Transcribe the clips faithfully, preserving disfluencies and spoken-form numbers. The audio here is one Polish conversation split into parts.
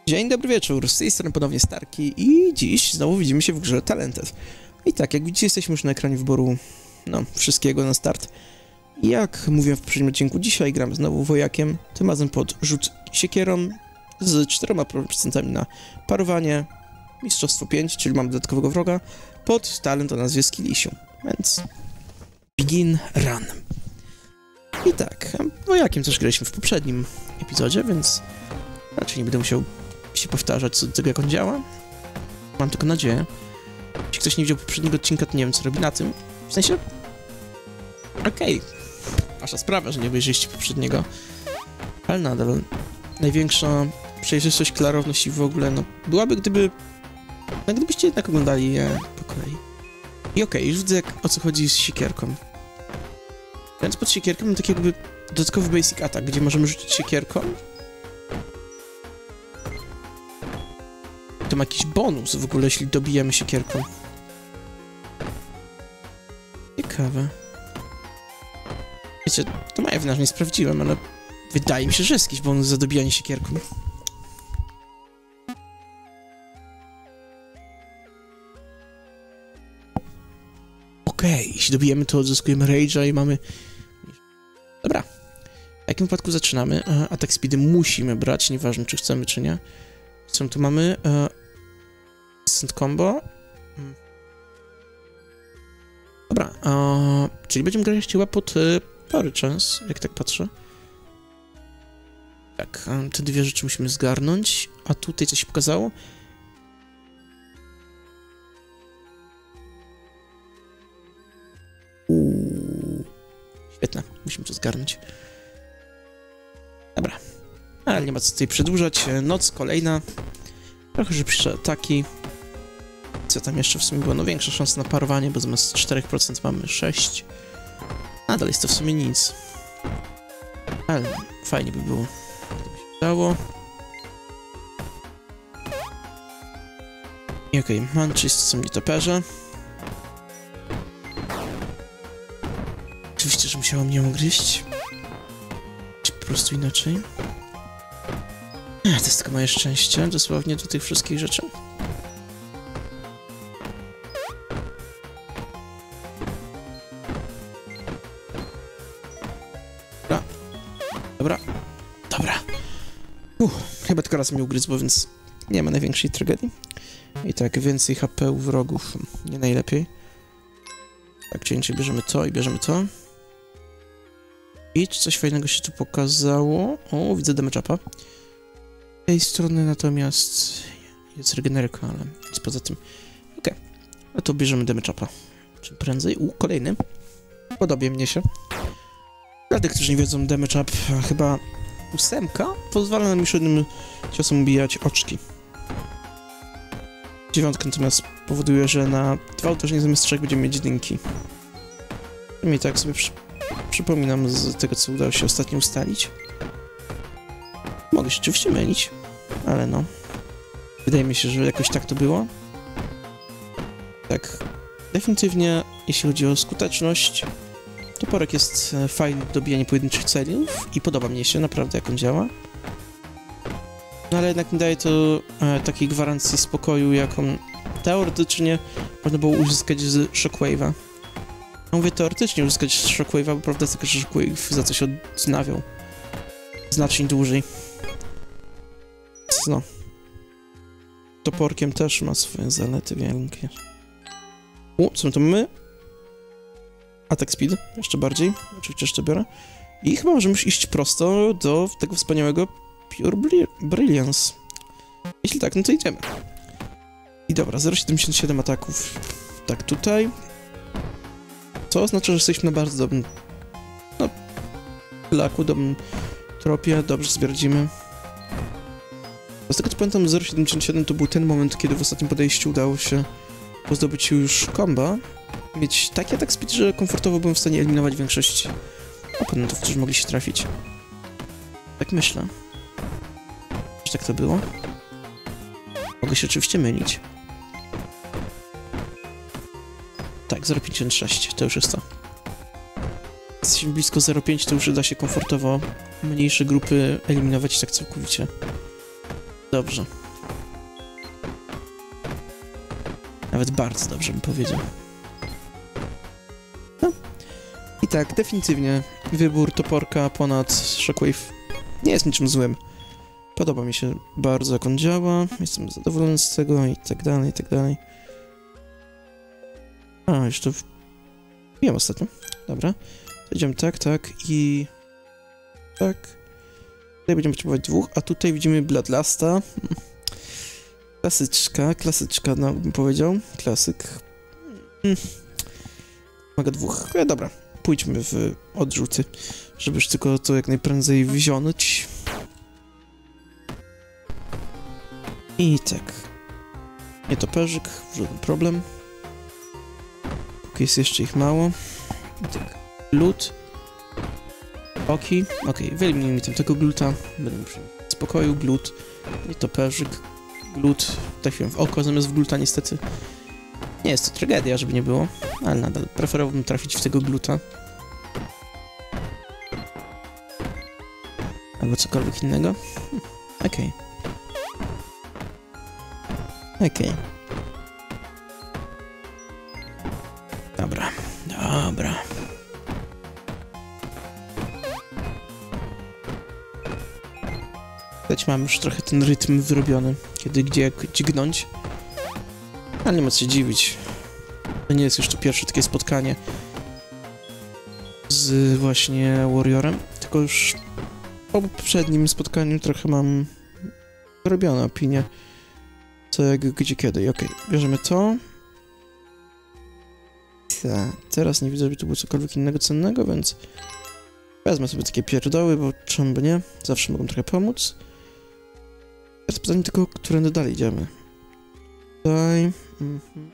Dzień dobry wieczór, z tej strony ponownie Starki i dziś znowu widzimy się w grze Talented. I tak, jak widzicie, jesteśmy już na ekranie wyboru, no, wszystkiego na start. I jak mówiłem w poprzednim odcinku, dzisiaj gramy znowu wojakiem, tym razem pod rzut siekierą z czterema procentami na parowanie, mistrzostwo pięć, czyli mamy dodatkowego wroga, pod talent o nazwie Skillisiu, więc begin run. I tak, wojakiem też graliśmy w poprzednim epizodzie, więc raczej nie będę musiał się powtarzać co do tego, jak on działa. Mam tylko nadzieję. Jeśli ktoś nie widział poprzedniego odcinka, to nie wiem, co robi na tym. W sensie... Okej. Okay. Wasza sprawa, że nie obejrzeliście poprzedniego. Ale nadal największa przejrzystość, klarowność i w ogóle, no, byłaby, gdyby... No, gdybyście jednak oglądali je po kolei. I okej, okay, już widzę, jak, o co chodzi z siekierką. Więc pod siekierką mam taki jakby dodatkowy basic attack, gdzie możemy rzucić siekierką. To ma jakiś bonus w ogóle, jeśli dobijemy siekierką. Ciekawe. Wiecie, to moja wina, że nie sprawdziłem, ale wydaje mi się, że jest jakiś bonus za dobijanie siekierką. Okej, okay, jeśli dobijemy, to odzyskujemy rage'a i mamy... Dobra. W jakim wypadku zaczynamy? Attack speedy musimy brać, nieważne czy chcemy, czy nie. Co tu mamy? Instant combo. Hmm. Dobra, uh, czyli będziemy grać chyba pod uh, pory chance, jak tak patrzę. Tak, um, te dwie rzeczy musimy zgarnąć. A tutaj co się pokazało? Uuu. Świetne, musimy to zgarnąć. Dobra. Ale nie ma co tutaj przedłużać. Noc kolejna. Trochę szybsze ataki. Co tam jeszcze w sumie było? No większa szansa na parowanie, bo zamiast cztery procent mamy sześć. Nadal jest to w sumie nic. Ale fajnie by było, gdyby się udało. I okej, okay, Manchis to są nietoperze. Oczywiście, że musiało mnie ugryźć. Czy po prostu inaczej? To jest tylko moje szczęście, dosłownie do tych wszystkich rzeczy. Dobra. Dobra. Dobra. Uff, chyba tylko raz mnie ugryzło, więc nie ma największej tragedii. I tak, więcej H P u wrogów, nie najlepiej. Tak, czy inaczej bierzemy to i bierzemy to. I czy coś fajnego się tu pokazało? O, widzę damage upa. Z tej strony natomiast jest regenerka, ale nic poza tym. Okej, okay. No to bierzemy damage upa. Czym prędzej. U, kolejny. Podobie mnie się. Dla tych, którzy nie wiedzą, damage up chyba ósemka pozwala nam już jednym ciosem ubijać oczki. Dziewiątka natomiast powoduje, że na dwa uderzenia zamiast trzech będziemy mieć jedynki. I tak sobie przy, przypominam z tego, co udało się ostatnio ustalić. Mogę się oczywiście mylić, ale no. Wydaje mi się, że jakoś tak to było. Tak, definitywnie, jeśli chodzi o skuteczność, toporek jest fajny do dobijania pojedynczych celów i podoba mi się naprawdę, jak on działa. No ale jednak nie daje to e, takiej gwarancji spokoju, jaką teoretycznie można było uzyskać z Shockwave'a. No mówię teoretycznie uzyskać z Shockwave'a, bo prawda jest taka, że Shockwave za coś odnawiał znacznie dłużej. No. Toporkiem też ma swoje zalety wielkie. U, co to mamy? Attack speed, jeszcze bardziej. Oczywiście jeszcze biorę. I chyba możemy już iść prosto do tego wspaniałego Pure Brilliance. Jeśli tak, no to idziemy. I dobra, zero przecinek siedemdziesiąt siedem ataków. Tak, tutaj. Co oznacza, że jesteśmy na bardzo dobrym... No... laku, dobrym tropie. Dobrze sobie radzimy. Z tego co pamiętam, zero przecinek siedemdziesiąt siedem to był ten moment, kiedy w ostatnim podejściu udało się pozdobyć już komba. Mieć taki atak speed, że komfortowo byłem w stanie eliminować większość oponentów, którzy mogli się trafić. Tak myślę. Czy tak to było? Mogę się oczywiście mylić. Tak, zero przecinek pięćdziesiąt sześć, to już jest to. Jesteśmy blisko zero przecinek pięć, to już da się komfortowo mniejsze grupy eliminować tak całkowicie. Dobrze. Nawet bardzo dobrze bym powiedział. No. I tak, definitywnie wybór toporka ponad Shockwave nie jest niczym złym. Podoba mi się bardzo, jak on działa. Jestem zadowolony z tego i tak dalej, i tak dalej. A, jeszcze w... wiem ostatnio. Dobra. Idziemy tak, tak i... tak. Tutaj będziemy potrzebować dwóch, a tutaj widzimy Bloodlusta. Klasyczka, klasyczka, no bym powiedział. Klasyk. Hmm. Mogę dwóch. E, dobra, pójdźmy w odrzuty, żeby już tylko to jak najprędzej wziąć. I tak. Nietoperzyk, żaden problem. Póki jest jeszcze ich mało. I tak. Glut. Oki. Okej, okay, wyeliminujmy tam tego gluta. Będę przy spokoju. Glut. Nietoperzyk. Glut. Trafiłem w oko zamiast w gluta, niestety. Nie jest to tragedia, żeby nie było. Ale nadal preferowałbym trafić w tego gluta. Albo cokolwiek innego. Hm. Okej. Okay. Okej. Okay. Dobra, dobra. Widać, mam już trochę ten rytm wyrobiony, kiedy gdzie jak dźgnąć. Ale nie ma co się dziwić. To nie jest już to pierwsze takie spotkanie z właśnie Warriorem, tylko już po poprzednim spotkaniu trochę mam wyrobione opinie. Co, jak, gdzie, kiedy. Okej, okay. Bierzemy to. Ta, teraz nie widzę, żeby tu było cokolwiek innego cennego, więc wezmę sobie takie pierdoły, bo czemu by nie? Zawsze mogą trochę pomóc. Teraz pytanie tylko, którędy dalej idziemy. Tutaj... Mhm.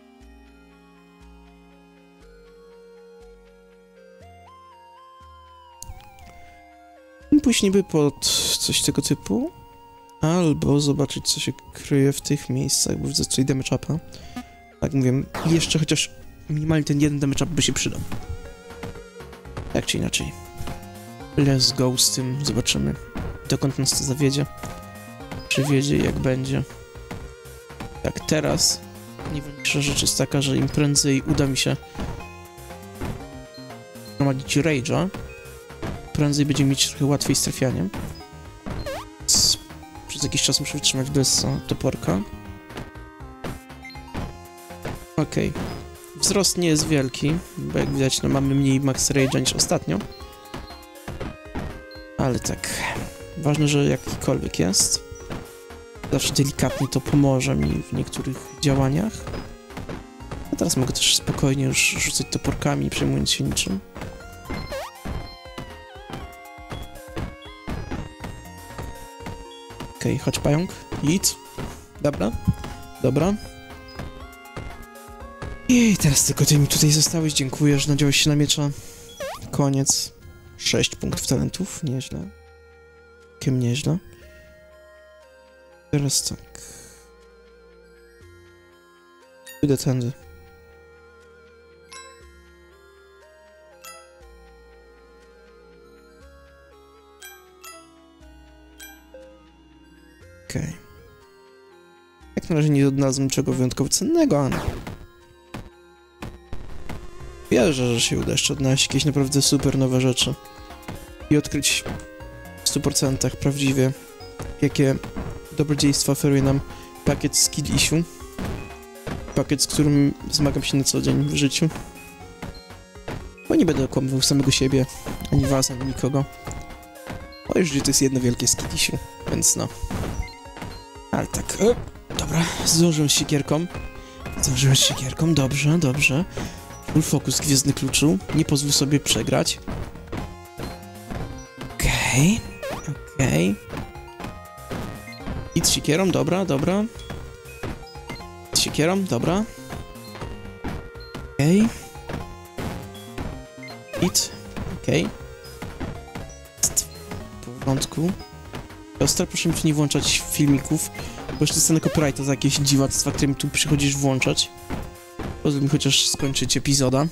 Pójść niby pod coś tego typu. Albo zobaczyć, co się kryje w tych miejscach, bo widzę tutaj damage upa. Tak mówię, jeszcze chociaż minimalnie ten jeden damage up by się przydał. Tak czy inaczej. Let's go z tym, zobaczymy, dokąd nas to zawiedzie. Czy wiedzie, jak będzie. Tak, teraz najważniejsza rzecz jest taka, że im prędzej uda mi się prowadzić rage'a, prędzej będziemy mieć trochę łatwiej z trafianiem. Przez jakiś czas muszę wytrzymać bez o, toporka. Okej. Okay. Wzrost nie jest wielki, bo jak widać, no mamy mniej max rage'a niż ostatnio. Ale tak. Ważne, że jakikolwiek jest. Zawsze delikatnie to pomoże mi w niektórych działaniach. A teraz mogę też spokojnie już rzucać toporkami, przejmując się niczym. Okej, okay, chodź pająk. Idź. Dobra. Dobra. I teraz tylko ty mi tutaj zostałeś. Dziękuję, że nadziałeś się na miecza. Koniec. sześć punktów talentów. Nieźle. Kim nieźle. Teraz tak. Idę tędy. Okej. Okay. Jak na razie nie odnalazłem czego wyjątkowo cennego, ale... Wierzę, że się uda jeszcze odnaleźć jakieś naprawdę super nowe rzeczy. I odkryć w stu procentach prawdziwie, jakie dobrodziejstwa oferuje nam pakiet Skill Issue. Pakiet, z którym zmagam się na co dzień w życiu. Bo nie będę okłamywał samego siebie, ani was, ani nikogo. Bo już to jest jedno wielkie Skill Issue, więc no. Ale tak, o, dobra, zdążyłem z siekierką. Zdążyłem z siekierką, dobrze, dobrze. Full focus, Gwiezdny Kluczu. Nie pozwól sobie przegrać. Okej, okay, okej. Okay. I z siekierą, dobra, dobra. Z siekierą, dobra. Okej. Okay. Hit, okej. Okay. W porządku. Ostra, proszę mi tu nie włączać filmików, bo jeszcze dostanę copyrighta za jakieś dziwactwa, które mi tu przychodzisz włączać. Pozwól mi chociaż skończyć epizoda.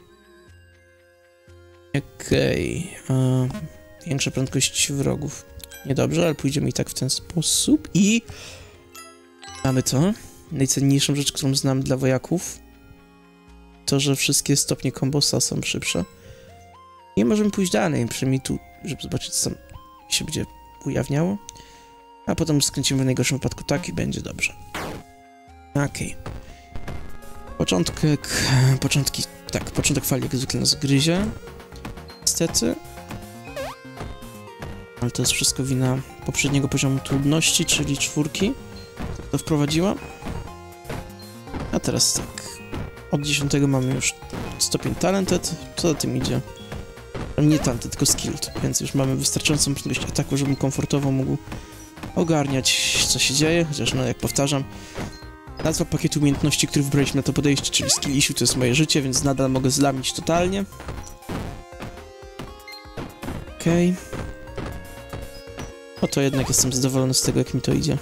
Okej. Okay. Większa prędkość wrogów. niedobrze, ale pójdziemy i tak w ten sposób i... Mamy to. Najcenniejszą rzecz, którą znam dla wojaków. To, że wszystkie stopnie kombosa są szybsze. I możemy pójść dalej, przynajmniej tu, żeby zobaczyć, co tam się będzie ujawniało. A potem skręcimy w najgorszym wypadku tak i będzie dobrze. Okej. Okay. Początek... Początki... Tak, początek fali jak zwykle nas gryzie. Niestety. Ale to jest wszystko wina poprzedniego poziomu trudności, czyli czwórki. To wprowadziła. A teraz tak. Od dziesiątego mamy już stopień talented. Co za tym idzie? Nie talented, tylko skilled. Więc już mamy wystarczającą prędkość ataku, żebym komfortowo mógł ogarniać, co się dzieje. Chociaż, no jak powtarzam, nazwa pakietu umiejętności, który wybraliśmy na to podejście, czyli skill issue, to jest moje życie, więc nadal mogę zlamić totalnie. Okej. Okay. Oto jednak jestem zadowolony z tego, jak mi to idzie.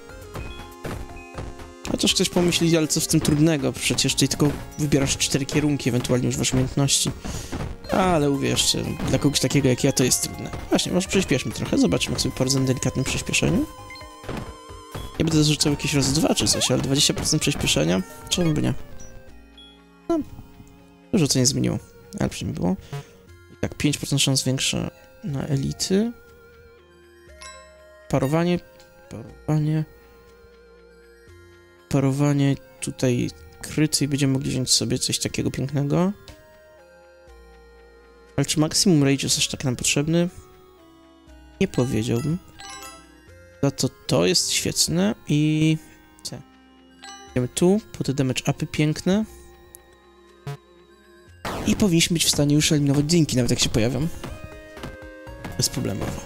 Chociaż ktoś pomyśli, ale co w tym trudnego? Przecież ty tylko wybierasz cztery kierunki, ewentualnie używasz umiejętności. Ale uwierzcie, dla kogoś takiego jak ja to jest trudne. Właśnie, może przyspieszmy trochę, zobaczmy, jak sobie poradzę na delikatnym przyspieszeniu. Ja będę zarzucał jakieś razy dwa czy coś, ale dwadzieścia procent przyspieszenia? Czemu by nie? No, dużo co nie zmieniło, ale przynajmniej było. Tak, pięć procent szans większe na elity. Parowanie, parowanie... Parowanie, tutaj kryty i będziemy mogli wziąć sobie coś takiego pięknego. Ale czy maksimum rage jest aż tak nam potrzebny? Nie powiedziałbym. Za to to jest świetne i... Co? Idziemy tu, po te damage upy piękne. I powinniśmy być w stanie już eliminować dźwięki, nawet jak się pojawią. Bezproblemowo.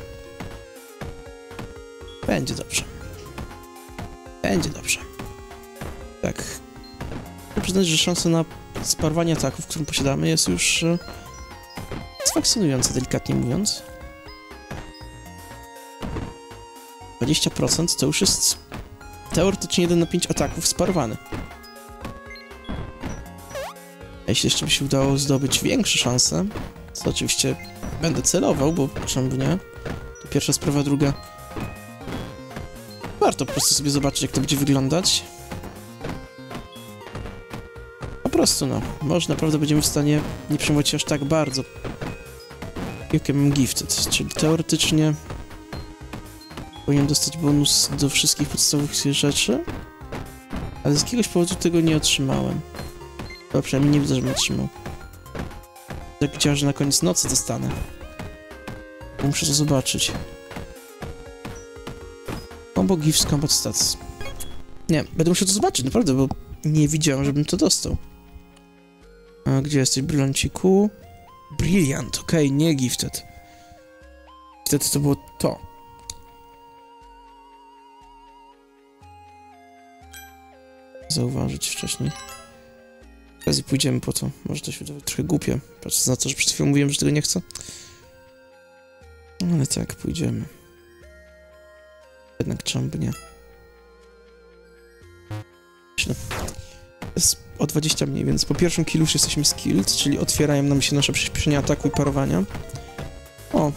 Będzie dobrze. Będzie dobrze. Tak. Muszę przyznać, że szansa na sparowanie ataków, którą posiadamy, jest już e, fascynująca, delikatnie mówiąc. dwadzieścia procent to już jest teoretycznie jeden na pięć ataków sparowany. A jeśli jeszcze by się udało zdobyć większe szanse, to oczywiście będę celował, bo czemu by nie? To pierwsza sprawa, druga... Warto po prostu sobie zobaczyć, jak to będzie wyglądać. Po prostu, no. Może naprawdę będziemy w stanie nie przejmować się aż tak bardzo. Jak ja mam gifted, czyli teoretycznie powinien dostać bonus do wszystkich podstawowych rzeczy, ale z jakiegoś powodu tego nie otrzymałem. To przynajmniej nie widzę, żebym otrzymał. Tak widziałem, że na koniec nocy dostanę. Muszę to zobaczyć. Combo gifts, combat stats. Nie, będę musiał to zobaczyć, naprawdę, bo nie widziałem, żebym to dostał. A gdzie jesteś, brylanciku? Brilliant, okej, okay, nie gifted. Gifted to było to. Zauważyć wcześniej. Teraz pójdziemy po to. Może to się wydawać trochę głupie. Patrząc na to, że przed chwilą mówiłem, że tego nie chcę. Ale tak, pójdziemy. Jednak czemu by nie. Jest o dwadzieścia mniej, więc po pierwszym killu już jesteśmy skilled, czyli otwierają nam się nasze przyspieszenia ataku i parowania. O!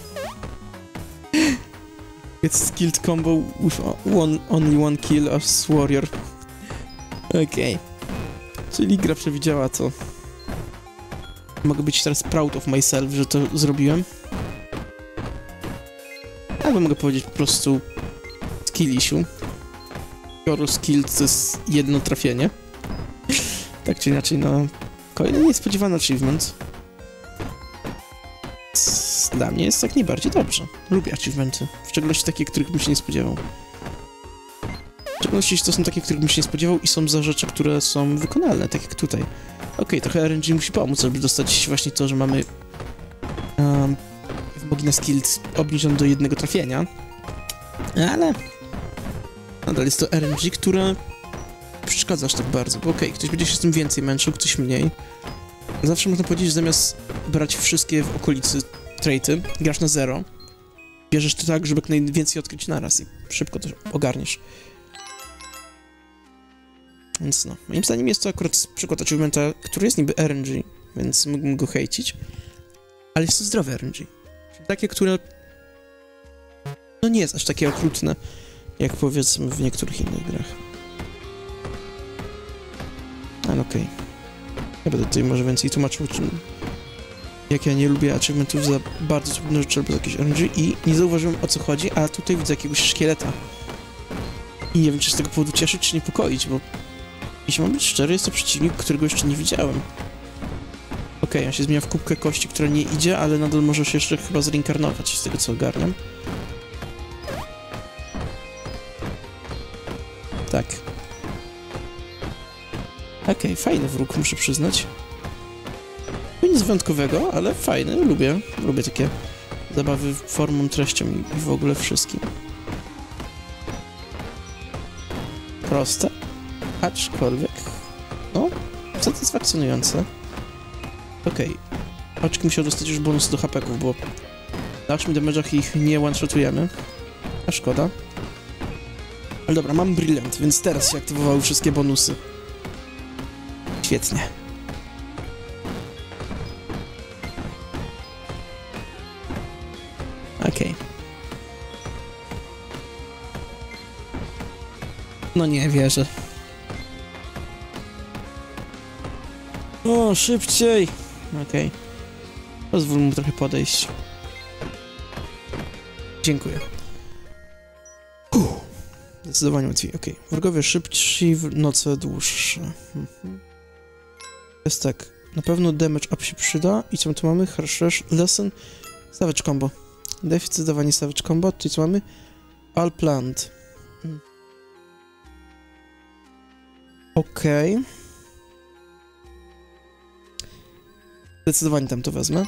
It's skilled combo with one, only one kill as warrior. Okej. Okay. Czyli gra przewidziała to. Mogę być teraz proud of myself, że to zrobiłem. Albo mogę powiedzieć po prostu skill issue. Skoro skilled to jest jedno trafienie. Tak czy inaczej, no... Kolejny niespodziewany achievement. Dla mnie jest jak najbardziej dobrze. Lubię achievementy. W szczególności takie, których bym się nie spodziewał. W szczególności to są takie, których bym się nie spodziewał i są za rzeczy, które są wykonalne, tak jak tutaj. Okej, okay, trochę R N G musi pomóc, żeby dostać właśnie to, że mamy um, wymogi na skill obniżone do jednego trafienia. Ale nadal jest to R N G, które przeszkadza aż tak bardzo, bo okej, okay, ktoś będzie się z tym więcej męczył, ktoś mniej. Zawsze można powiedzieć, że zamiast brać wszystkie w okolicy traity, grasz na zero, bierzesz to tak, żeby jak najwięcej odkryć naraz i szybko to ogarniesz. Więc no, moim zdaniem jest to akurat przykład achievementa, który jest niby R N G, więc mógłbym go hejcić, ale jest to zdrowe R N G. Czyli takie, które no nie jest aż takie okrutne, jak powiedzmy w niektórych innych grach. Ale okej. Okay. Ja będę tutaj może więcej tłumaczył, czym... jak ja nie lubię achievementów za bardzo trudne rzeczy albo jakieś R N G i nie zauważyłem, o co chodzi, a tutaj widzę jakiegoś szkieleta. I nie wiem, czy z tego powodu cieszyć, czy niepokoić, bo jeśli mam być szczery, jest to przeciwnik, którego jeszcze nie widziałem. Okej, okay, on się zmienia w kubkę kości, która nie idzie, ale nadal może się jeszcze chyba zreinkarnować, z tego co ogarniam. Tak. Okej, okay, fajny wróg, muszę przyznać. No nic wyjątkowego, ale fajny, lubię. Lubię takie zabawy formą, treścią i, i w ogóle wszystkim. Proste, aczkolwiek, no, satysfakcjonujące. Okej, okay. Oczki musiał dostać już bonus do hapeków, bo w dalszym damage'ach ich nie one-shotujemy, a szkoda. Ale dobra, mam Brilliant, więc teraz się aktywowały wszystkie bonusy. Świetnie. Okej. Okay. No nie wierzę. O, szybciej! Okej. Okay. Pozwól mu trochę podejść. Dziękuję. Uff. Zdecydowanie łatwiej. Okej. Okay. Wrogowie szybci, w noce dłuższe. Mhm. Jest tak. Na pewno damage up się przyda. I co my tu mamy? Harsh Lesson. Savage combo. Deficyt dawanie Savage combo. Tutaj co mamy? All plant. Hmm. Okej. Okay. Zdecydowanie tam to wezmę.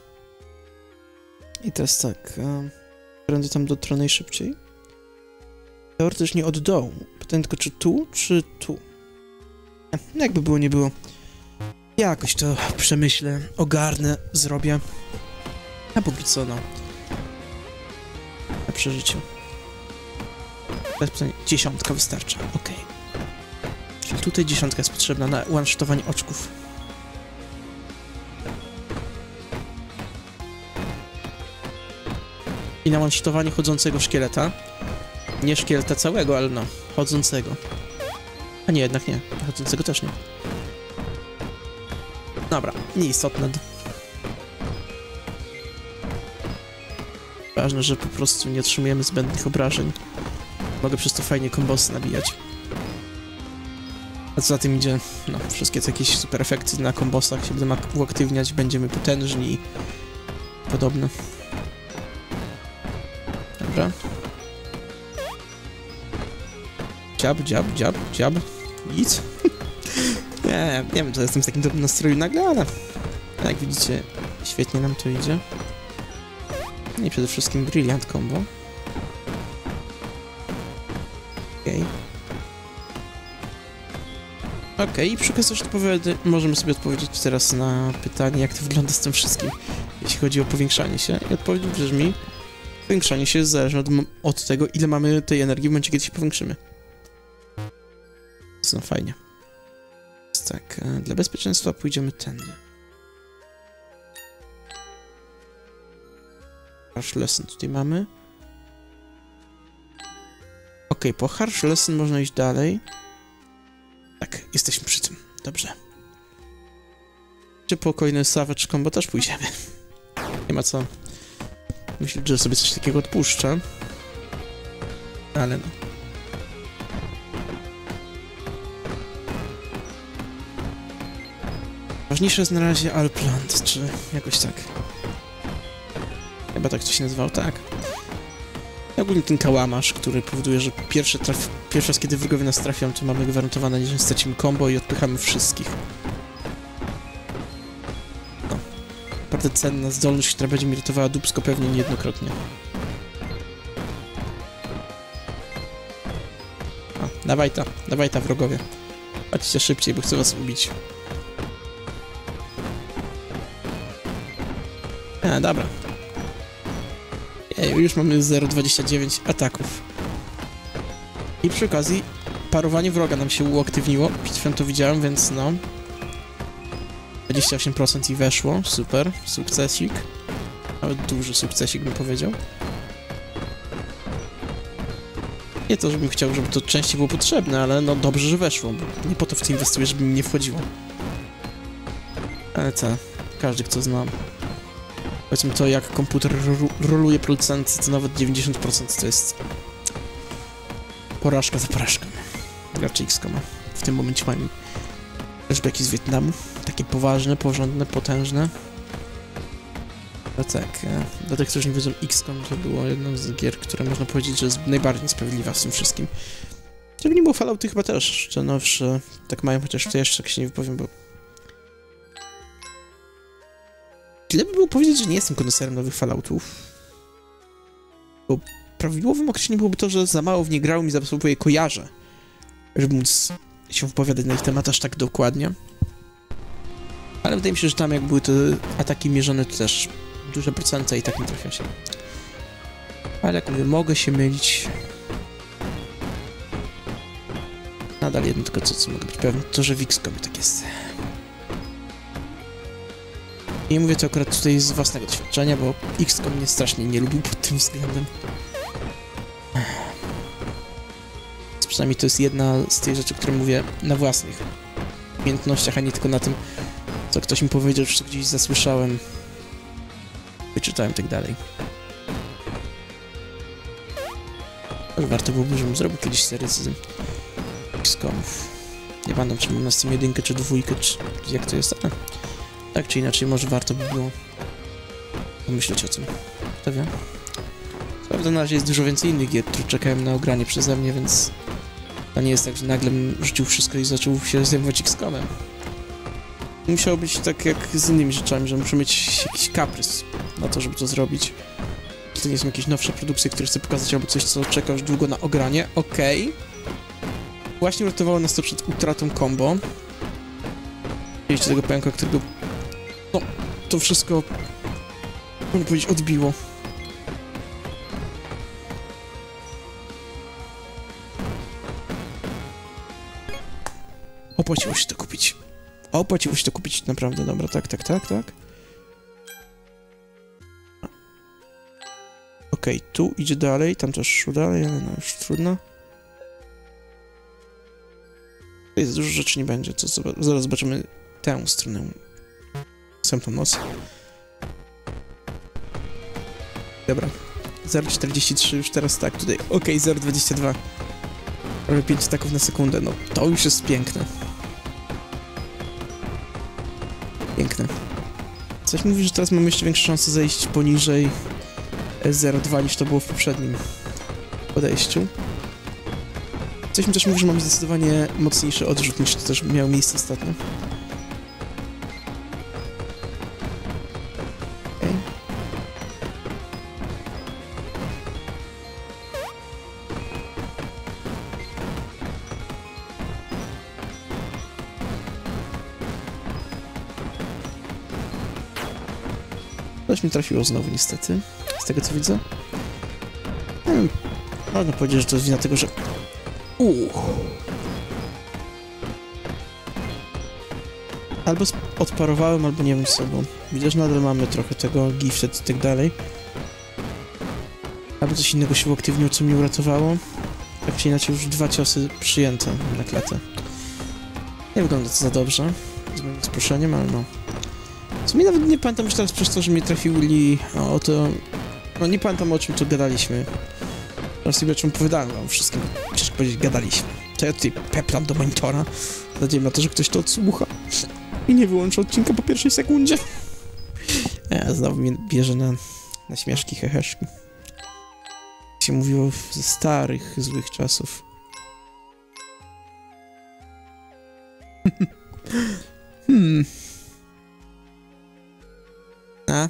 I teraz tak. Um, prędzej tam do tronej szybciej. Teoretycznie od dołu. Pytanie tylko, czy tu, czy tu? Nie, jakby było, nie było. Jakoś to przemyślę, ogarnę, zrobię. A póki co, no. Na przeżyciu. Teraz pytanie, dziesiątka wystarcza, okej. Okay. Czyli tutaj dziesiątka jest potrzebna na one-shotowanie oczków. I na one-shotowanie chodzącego szkieleta. Nie szkieleta całego, ale no, chodzącego. A nie, jednak nie. Chodzącego też nie. Dobra, nieistotne. Ważne, że po prostu nie otrzymujemy zbędnych obrażeń. Mogę przez to fajnie kombosy nabijać. A co za tym idzie, no, wszystkie te jakieś super efekty na kombosach się będą uaktywniać, będziemy potężni i podobne. Dobra. Dziab, dziab, dziab, dziab. Nic. Nie, nie wiem, to jestem w takim dobrym nastroju nagle, ale jak widzicie, świetnie nam to idzie. I przede wszystkim Brilliant combo. Okej. Okay. Okej, okay, i przy okazji możemy sobie odpowiedzieć teraz na pytanie, jak to wygląda z tym wszystkim, jeśli chodzi o powiększanie się. I odpowiedź brzmi, powiększanie się zależy od, od tego, ile mamy tej energii w momencie, kiedy się powiększymy. No fajnie. Więc tak, dla bezpieczeństwa pójdziemy tędy. Harsh Lesson tutaj mamy. Ok, po Harsh Lesson można iść dalej. Tak, jesteśmy przy tym. Dobrze. Czy po kolejny Savage Combo też pójdziemy? Nie ma co myśleć, że sobie coś takiego odpuszczę. Ale no. Ważniejsze jest na razie All Plant, czy jakoś tak. Chyba tak to się nazywało, tak. I ogólnie ten kałamarz, który powoduje, że pierwszy, traf... pierwszy raz, kiedy wrogowie nas trafią, to mamy gwarantowane, że stracimy combo i odpychamy wszystkich. No. Naprawdę cenna zdolność, która będzie mi ratowała dupsko pewnie niejednokrotnie. O, dawaj ta, dawaj ta wrogowie. Chodźcie szybciej, bo chcę was ubić. A, dobra. Ej, już mamy zero przecinek dwadzieścia dziewięć ataków. I przy okazji parowanie wroga nam się uaktywniło. Przed chwilą to widziałem, więc no... dwadzieścia osiem procent i weszło. Super. Sukcesik. Nawet duży sukcesik bym powiedział. Nie to, żebym chciał, żeby to częściej było potrzebne, ale no dobrze, że weszło, bo nie po to w to inwestuję, żeby mi nie wchodziło. Ale co? Każdy, kto zna. Powiedzmy to, jak komputer roluje producent, to nawet dziewięćdziesiąt procent to jest porażka za porażką. Gracze X COM w tym momencie mają flashbacki z Wietnamu. Takie poważne, porządne, potężne. No tak, dla tych, którzy nie wiedzą, X COM to było jedną z gier, które można powiedzieć, że jest najbardziej niesprawiedliwa w tym wszystkim. Żeby nie było Fallouty chyba też, te nowsze, tak mają, chociaż to jeszcze tak się nie wypowiem, bo... Źle by było powiedzieć, że nie jestem koneserem nowych Falloutów. Bo prawidłowym określeniem byłoby to, że za mało w nie grałem i za sobą je kojarzę, żeby móc się wypowiadać na ich temat aż tak dokładnie. Ale wydaje mi się, że tam jak były te ataki mierzone, to też duże procenty i tak nie trafia się. Ale jak mówię, mogę się mylić. Nadal jedno tylko co, co mogę być pewny, to że w X COMie tak jest. I mówię to akurat tutaj z własnego doświadczenia, bo X COM mnie strasznie nie lubił pod tym względem. Przynajmniej to jest jedna z tych rzeczy, które mówię na własnych umiejętnościach, a nie tylko na tym, co ktoś mi powiedział, czy gdzieś zasłyszałem, wyczytałem i tak dalej. Ale warto byłoby, żebym zrobił kiedyś serię z X COMów. Nie pamiętam, czy mam na Steam jedynkę, czy dwójkę, czy jak to jest, ale tak czy inaczej, może warto by było pomyśleć o tym. Kto wie? Prawda, na razie jest dużo więcej innych gier, które czekają na ogranie przeze mnie, więc to nie jest tak, że nagle rzucił wszystko i zaczął się zajmować X COMem. Musiało być tak jak z innymi rzeczami, że muszę mieć jakiś kaprys na to, żeby to zrobić. To nie są jakieś nowsze produkcje, które chcę pokazać, albo coś, co czeka już długo na ogranie. Okej. Okay. Właśnie uratowało nas to przed utratą combo. Widzieliście tego pęka, którego... No, to wszystko, można powiedzieć, odbiło. Opłaciło się to kupić. Opłaciło się to kupić, naprawdę, dobra, tak, tak, tak, tak. Okej, okay, tu idzie dalej, tam też szło dalej, ale no już trudno. Jest dużo rzeczy nie będzie, co zaraz zobaczymy tę stronę. Następną noc. Dobra, zero przecinek czterdzieści trzy już teraz tak, tutaj, okej, okay, zero przecinek dwadzieścia dwa. Prawie pięć staków na sekundę, no to już jest piękne. Piękne. Coś mówi, że teraz mamy jeszcze większe szanse zejść poniżej zero przecinek dwa niż to było w poprzednim podejściu. Coś mi też mówi, że mamy zdecydowanie mocniejszy odrzut niż to też miało miejsce ostatnio. Okay. Coś mi trafiło znowu niestety, z tego co widzę. Hmm. Można powiedzieć, że to jest wina tego, że... Uuu. Albo odparowałem, albo nie wiem co, bo widać, że nadal mamy trochę tego gifted i tak dalej. Albo coś innego się uaktywniło, co mnie uratowało. Tak czy inaczej już dwa ciosy przyjęte na klatę. Nie wygląda to za dobrze, z moim sproszeniem, ale no. W sumie nawet nie pamiętam już teraz przez to, że mnie trafili o to... No nie pamiętam, o czym tu gadaliśmy. Teraz sobie o czym opowiadałem wam wszystkim. Ciężko powiedzieć, gadaliśmy. To ja tutaj peplam do monitora. Z nadzieją na to, że ktoś to odsłucha. I nie wyłączy odcinka po pierwszej sekundzie. Ja znowu mnie bierze na, na śmieszki, heheszki. Jak się mówiło ze starych, złych czasów. hmm... A?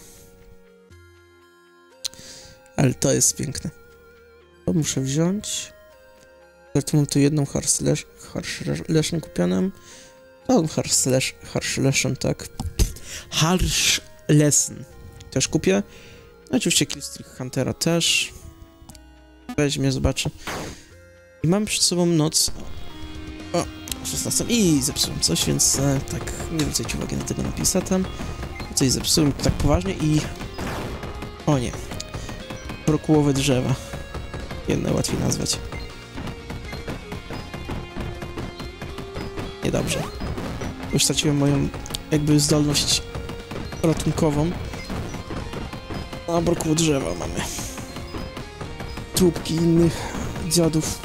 Ale to jest piękne. To muszę wziąć. Tu mam tu jedną Harsh Lesson kupioną. No, Harsh Lesson, tak. Harsh Lesson też kupię. No, oczywiście Killstreak Huntera też. Weźmie, zobaczę. I mam przed sobą noc. O, szesnastą. I zepsułem coś, więc e, tak, nie zwracajcie uwagi na tego napisa tam. Coś zepsułem tak poważnie i... O nie. Brokułowe drzewa. Jedne łatwiej nazwać. Niedobrze. Już straciłem moją jakby zdolność ratunkową. Na boku drzewa mamy trupki innych dziadów.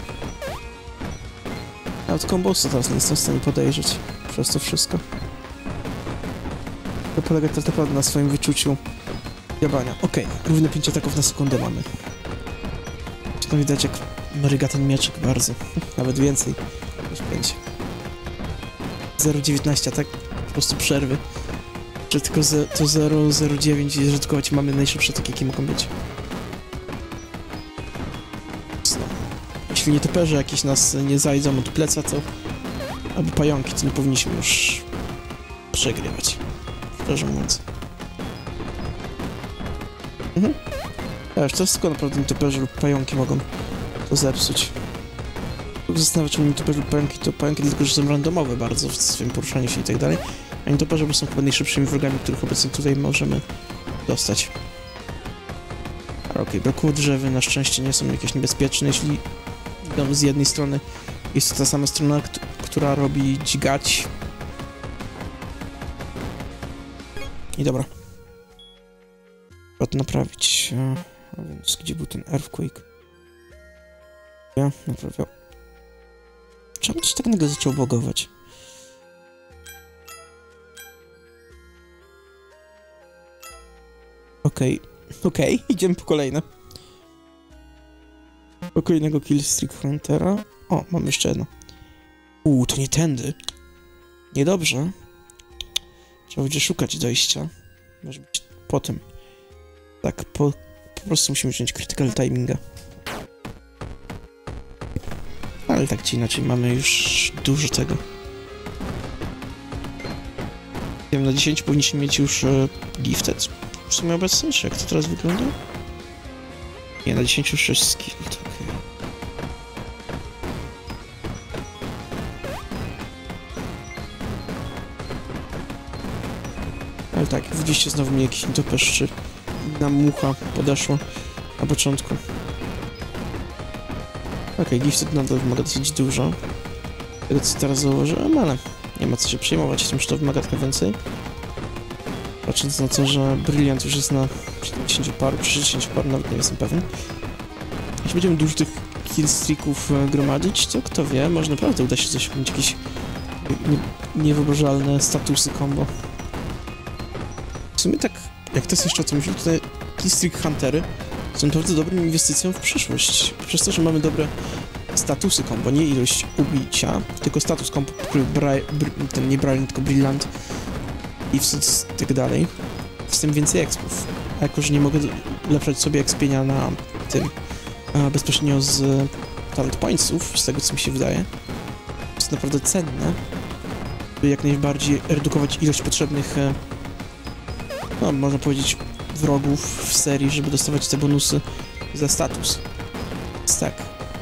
Nawet kombosa teraz nie jestem w stanie podejrzeć przez to wszystko. To polega tak naprawdę na swoim wyczuciu jabania. Okej, okay. Równe pięć ataków na sekundę mamy. To widać jak mryga ten mieczyk bardzo. Nawet więcej niż pięć. zero dziewiętnaście atak, po prostu przerwy. Że tylko ze, to zero zero dziewięć i rzadkować mamy najszybsze ataki jakie mogą być. No. Jeśli nietoperze jakieś nas nie zajdą od pleca, to albo pająki, to nie powinniśmy już przegrywać. Szczerze mówiąc. Mhm. Wiesz, to tylko naprawdę nietoperze lub pająki mogą to zepsuć. Zastanawiam się, czy nietoperze lub pająki to pająki, tylko że są randomowe bardzo w swoim poruszaniu się i tak dalej. A nietoperze są chyba najszybszymi wrogami, których obecnie tutaj możemy dostać. Ale okej, okay, brakło drzewy, na szczęście nie są jakieś niebezpieczne, jeśli no, z jednej strony jest to ta sama strona, która robi dźgać. I dobra. Trzeba to naprawić. A więc gdzie był ten Earthquake? Ja naprawiał. Czemu coś tak nagle zaczął bogować? Okej, okay. okej, okay. Idziemy po kolejne. Po kolejnego Killstreak Huntera. O, mam jeszcze jedno. Uuu, to nie tędy. Niedobrze. Trzeba będzie szukać dojścia. Może być po tym. Tak, po, po prostu musimy wziąć critical timinga. Ale tak czy inaczej, mamy już dużo tego. Nie wiem, na dziesięć powinniśmy mieć już e, gifted. W sumie obecnie, czy jak to teraz wygląda? Nie, na dziesięć już jest skilled, okej. Okay. Ale tak, widzieliście, znowu mi jakiś nietoperz czy inna mucha podeszła na początku. Okej, okay, gifted nadal wymaga dosyć dużo. Tego co teraz zauważyłem, ale nie ma co się przejmować tym, że to wymaga trochę więcej. Patrząc na to, że Brilliant już jest na siedemdziesięciu paru, czy sześćdziesięciu paru, nawet nie jestem pewien. Jeśli będziemy dużo tych killstreaków gromadzić, to kto wie, może naprawdę uda się coś mieć jakieś nie, niewyobrażalne statusy combo. W sumie tak, jak teraz jeszcze o tym myślę, to te Killstreak Huntery są naprawdę dobrą inwestycją w przyszłość. Przez to, że mamy dobre statusy combo, nie ilość ubicia, tylko status combo, który bra, br, ten nie Brilliant, tylko Brilliant i w tak dalej, z tym więcej expów. A jako, że nie mogę lepszać sobie expienia na tym a bezpośrednio z talent pointsów, z tego co mi się wydaje, jest naprawdę cenne, by jak najbardziej redukować ilość potrzebnych, no można powiedzieć, wrogów w serii, żeby dostawać te bonusy za status. Więc tak.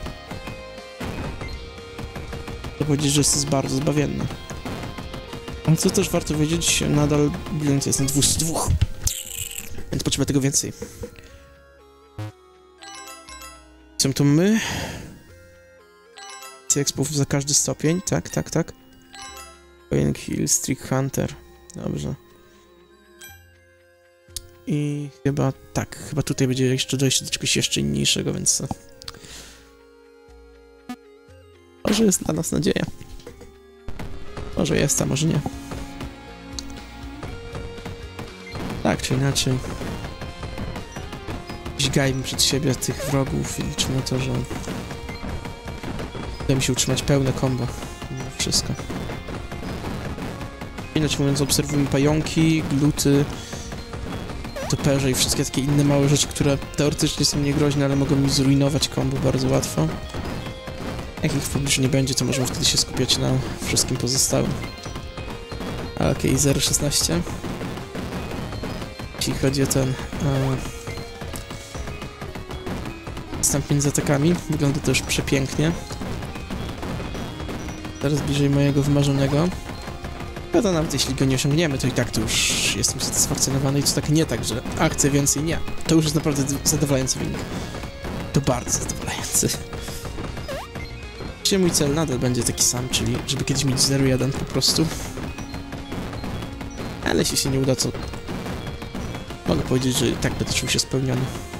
Chcę powiedzieć, że jest to bardzo zbawienne. Ale co też warto wiedzieć, nadal Brilliant jest na dwieście dwa. Więc potrzeba tego więcej. Są to my. Expów za każdy stopień, tak, tak, tak. Kolejny Killstreak Hunter. Dobrze. I chyba tak, chyba tutaj będzie jeszcze dojście do czegoś jeszcze inniejszego, więc może jest dla nas nadzieja. Może jest, a może nie. Tak czy inaczej. Dźgajmy przed siebie tych wrogów i liczmy na to, że uda mi się utrzymać pełne combo. Wszystko. Inaczej mówiąc, obserwujemy pająki, gluty, toperze i wszystkie takie inne małe rzeczy, które teoretycznie są niegroźne, ale mogą mi zrujnować combo bardzo łatwo. Jak ich w pobliżu nie będzie, to możemy wtedy się skupiać na wszystkim pozostałym. Okej, okay, zero szesnaście. Jeśli chodzi o ten e, wstęp między atakami, wygląda to już przepięknie. Teraz bliżej mojego wymarzonego. Prawda, nawet jeśli go nie osiągniemy, to i tak to już jestem satysfakcjonowany i to tak nie tak, że a, chcę więcej, nie. To już jest naprawdę zadowalający wynik. To bardzo zadowalający. Oczywiście mój cel nadal będzie taki sam, czyli żeby kiedyś mieć zero jeden po prostu. Ale jeśli się nie uda, to mogę powiedzieć, że i tak będę czuł się spełniony.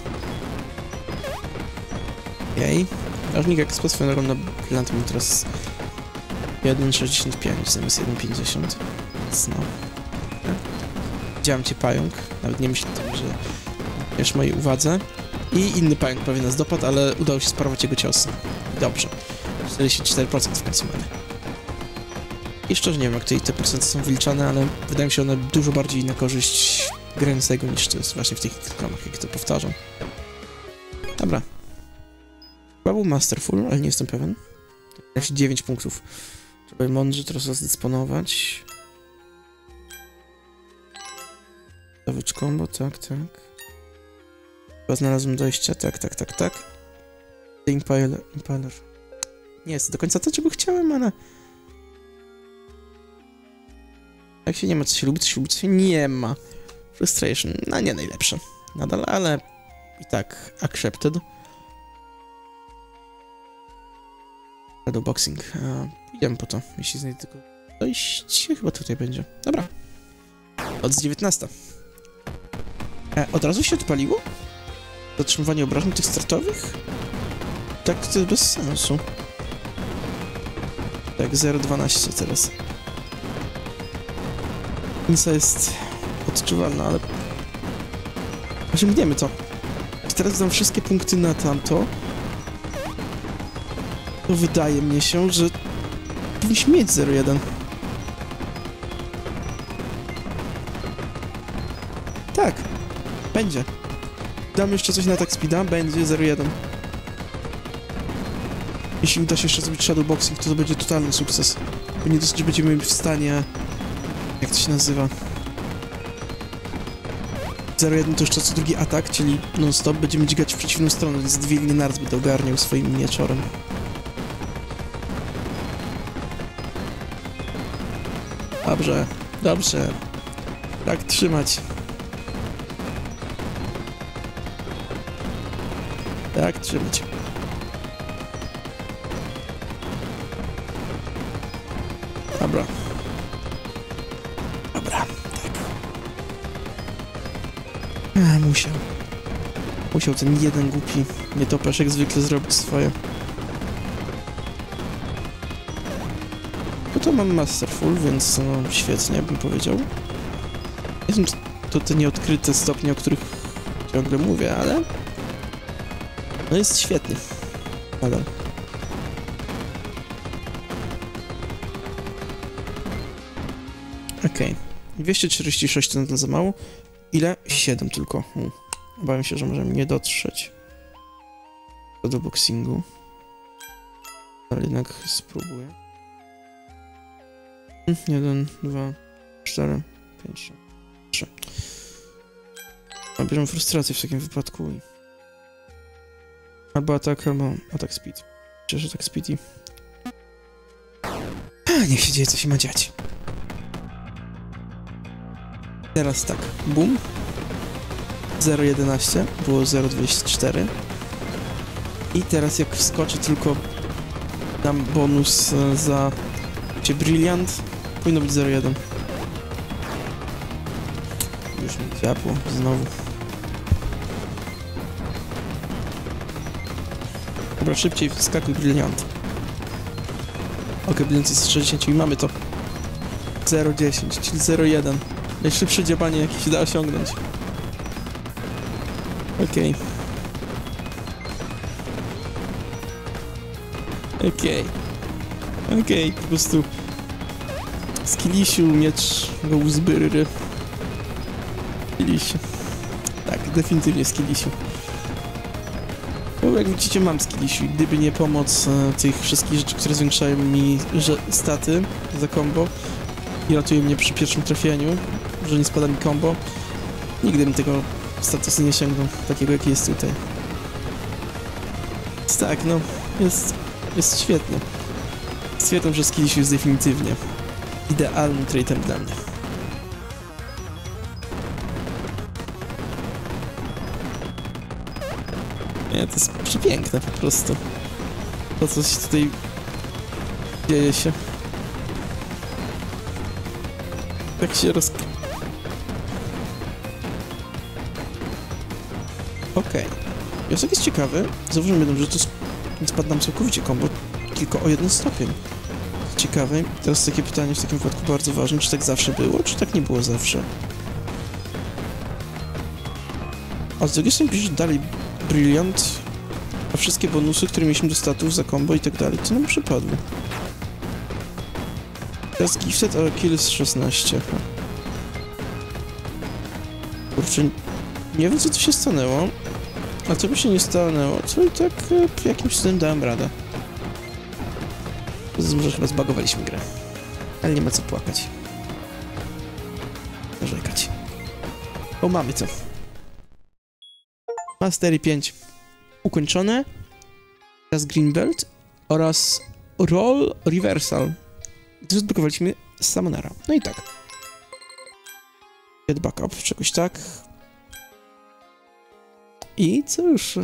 Okej. Ważnik jak swoją drogą na brylanty mi teraz jeden sześćdziesiąt pięć zamiast jeden pięćdziesiąt. Więc no. Widziałem cię, pająk. Nawet nie myślę o tym, że wiesz mojej uwadze. I inny pająk prawie nas dopadł, ale udało się sparować jego cios. Dobrze. czterdzieści cztery procent w końcu mamy. I szczerze nie wiem, jak tutaj te procenty są wyliczane, ale wydaje mi się one dużo bardziej na korzyść grającego niż to jest właśnie w tych kronach, jak to powtarzam. Dobra. Chyba był Masterful, ale nie jestem pewien. Jeszcze dziewięć punktów. Trzeba mądrze teraz rozdysponować. Savage combo, tak, tak. Chyba znalazłem dojście, tak, tak, tak, tak. The Impaler, Impaler. Nie jest do końca to, czego chciałem, ale... Jak się nie ma, co się lubi, co się lubi, co się nie ma. Frustration, no nie najlepsze. Nadal, ale i tak accepted. Shadowboxing. Idziemy po to, jeśli znajdę tylko dojście, chyba tutaj będzie. Dobra. Od dziewiętnasta. E, od razu się odpaliło? Zatrzymywanie obrażeń tych startowych? Tak, to jest bez sensu. Tak, zero dwanaście teraz. Nic jest odczuwalna, ale... Osiągniemy to. Jeśli teraz dam wszystkie punkty na tamto, to wydaje mi się, że powinniśmy mieć zero jeden. Tak, będzie. Dam jeszcze coś na attack speeda, będzie zero jeden. Jeśli uda się jeszcze zrobić shadowboxing, to to będzie totalny sukces. Bo nie dosyć, że będziemy w stanie... Jak to się nazywa? zero jeden to jeszcze co drugi atak, czyli non-stop będziemy dźgać w przeciwną stronę, więc dwie linie naraz będę ogarniał swoim miniaczorem. Dobrze, dobrze. Tak trzymać. Tak trzymać. Dobra. Dobra, tak. A, musiał. Musiał ten jeden głupi nietoperz jak zwykle zrobić swoje. No to mam Masterful, więc no, świetnie bym powiedział. Nie są to te nieodkryte stopnie, o których ciągle mówię, ale... No jest świetny. Nadal. Okej. Okay. dwieście czterdzieści sześć to nadal za mało. Ile? siedem tylko. Hmm. Obawiam się, że możemy nie dotrzeć do boxingu. Ale jednak spróbuję. jeden, dwa, cztery, pięć, trzy. A bierzemy frustrację w takim wypadku i... Albo atak, albo atak speed. Przecież atak speed i... A, niech się dzieje, co się ma dziać. Teraz tak, boom. zero jedenaście, było zero dwieście cztery. I teraz jak wskoczy tylko dam bonus za czy Brilliant, powinno być zero jeden. Już mi ciapło, znowu. Dobra, szybciej wskakuj Brilliant. Ok, Brilliant jest sześćdziesiąt i mamy to. zero dziesięć, czyli zero jeden. Najszybsze dziabanie, jakie się da osiągnąć. Okej. Okay. Okej. Okay. Okej, okay, po prostu... Skillisiu, miecz, go uzbyry. Skillisiu. Tak, definitywnie Skillisiu. Bo jak widzicie, mam Skillisiu i gdyby nie pomoc e, tych wszystkich rzeczy, które zwiększają mi że, staty za combo i ratują mnie przy pierwszym trafieniu, że nie spada mi combo, nigdy bym tego statusu nie osiągnął, takiego jaki jest tutaj. Więc tak, no, jest, jest świetnie. Stwierdzam, że Skillisiu jest definitywnie idealnym traitem dla mnie. Nie, to jest przepiękne po prostu. To, co się tutaj Rozwieje się. Tak się roz... Okej. Okay. Wniosek jest ciekawy. Zauważymy jedną rzecz, to spadł nam całkowicie kombo, tylko o jeden stopień. Ciekawe. Teraz takie pytanie w takim wypadku bardzo ważne, czy tak zawsze było, czy tak nie było zawsze? A z drugiej strony pisze dalej Brilliant, a wszystkie bonusy, które mieliśmy do statów za combo i tak dalej, to nam przypadły. Teraz Gifted, ale Kills szesnaście. Kurczę, nie wiem co tu się stanęło, a co by się nie stanęło, co i tak e, jakimś cudem dałem radę. Może chyba zbagowaliśmy grę, ale nie ma co płakać. Narzekać. O, mamy to. Mastery pięć ukończone. Teraz Greenbelt oraz Roll Reversal. Zbudowaliśmy Summonera. No i tak. Get backup, czegoś tak. I co już?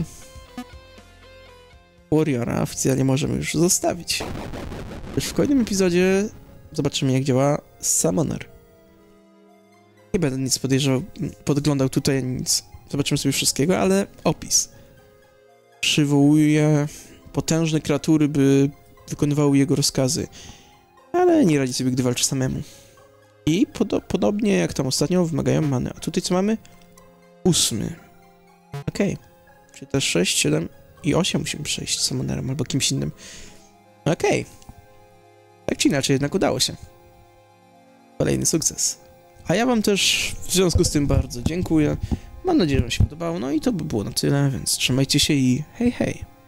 Warriora oficjalnie możemy już zostawić. Już w kolejnym epizodzie zobaczymy, jak działa Summoner. Nie będę nic podejrzewał, podglądał tutaj nic. Zobaczymy sobie wszystkiego, ale opis. Przywołuje potężne kreatury, by wykonywały jego rozkazy. Ale nie radzi sobie, gdy walczy samemu. I podo podobnie jak tam ostatnio wymagają many. A tutaj co mamy? Ósmy. Okej. Okay. Czyli też sześć, siedem i osiem musimy przejść Summonerem albo kimś innym. Okej. Okay. Tak czy inaczej jednak udało się. Kolejny sukces. A ja wam też w związku z tym bardzo dziękuję. Mam nadzieję, że wam się podobało. No i to by było na tyle, więc trzymajcie się i hej hej.